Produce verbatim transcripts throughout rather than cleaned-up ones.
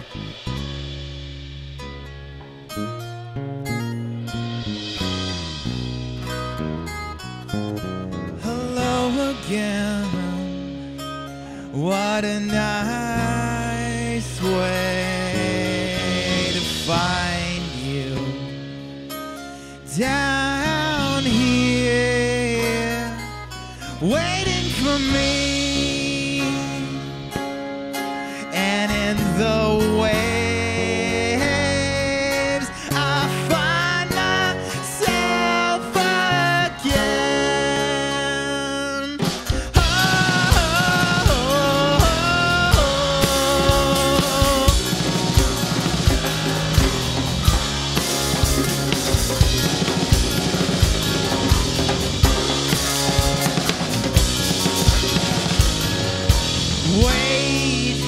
Hello again. What a nice way to find you down here, waiting for me. And in the waves, I find myself again. Oh, wait,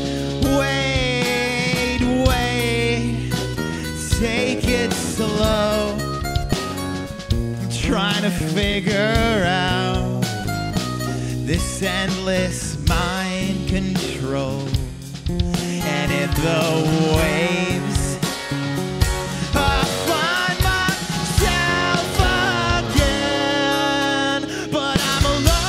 wait, wait, take it slow. I'm trying to figure out this endless mind control. And in the waves, I find myself again, but I'm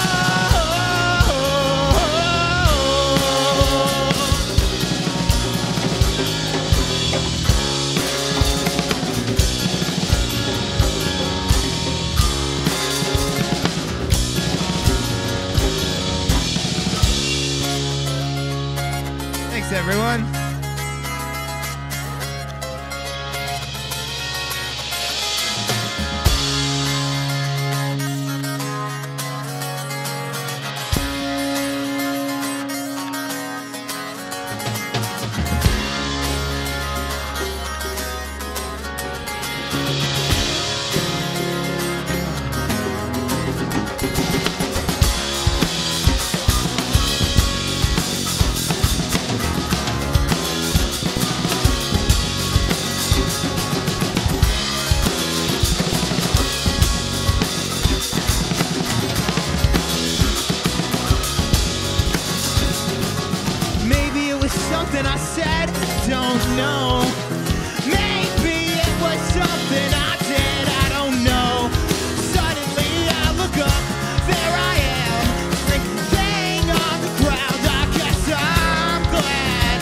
Thanks, everyone. Something I said, don't know. Maybe it was something I did, I don't know. Suddenly I look up, there I am, laying on the ground. I guess I'm glad.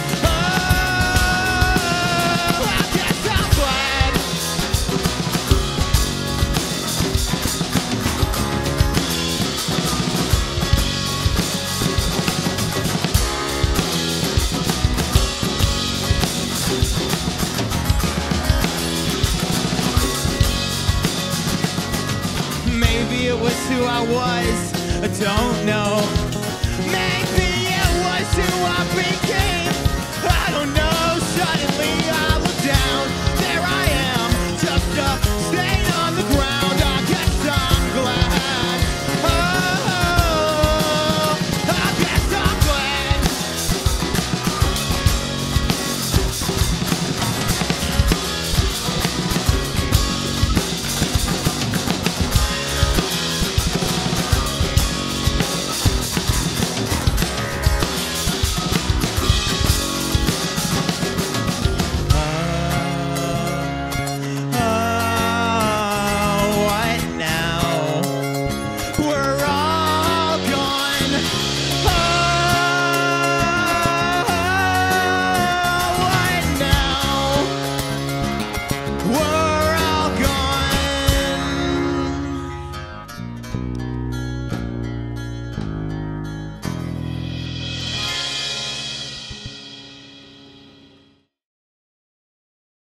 Oh, I guess I'm glad. Maybe it was who I was, I don't know. Maybe it was who I became, I don't know. Suddenly I